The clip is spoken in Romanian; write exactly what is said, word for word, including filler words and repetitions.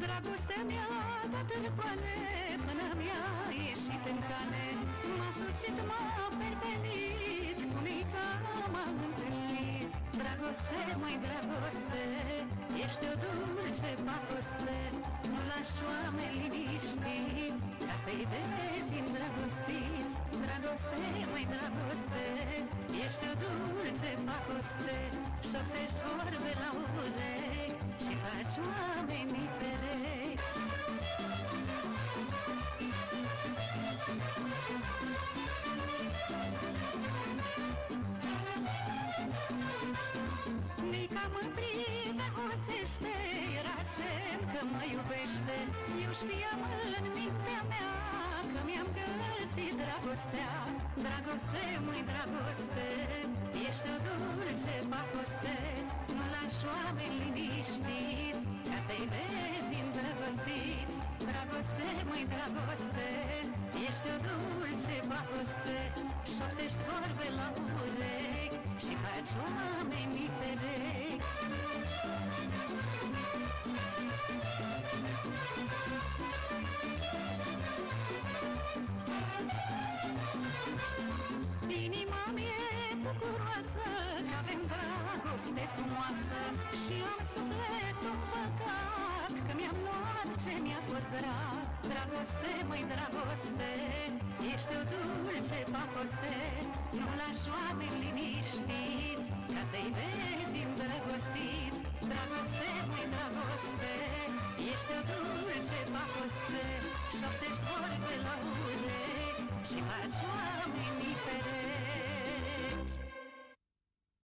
Dragostea mea dat răcoare până mi-a ieșit în cane. M-a sucit, m-a pervenit, cu mica m-a întâlnit. Dragoste, măi dragoste, ești o dulce pacoste. Nu lași oameni liniștiți, ca să-i vezi îndrăgostiți. Dragoste, măi dragoste, ești o dulce pacoste. Șoptești vorbe la urechi și faci oamenii perechi. Mica mă prive, hoțește, era semn că mă iubește. Eu știam în mintea mea că mi-am găsit dragostea. Dragoste, măi dragoste, ești o dulce pacoste. Nu lași oameni liniștiți, ca să-i vezi îndrăgostiți. Dragoste, măi dragoste, ești o dulce pacoste. Șoptești vorbe la urechi și faci oamenii perechi. Inima mie bucuroasă că avem dragoste frumoasă și am sufletul împăcat că mi-am luat ce mi-a fost drag. Dragoste, măi dragoste, ești o dulce pacoste. Nu lași oameni liniștiți, ca să-i vezi îndrăgostiți. Dragoste, măi dragoste, ești o dulce pacoste. Șoptești vorbe la urechi și faci oamenii perechi.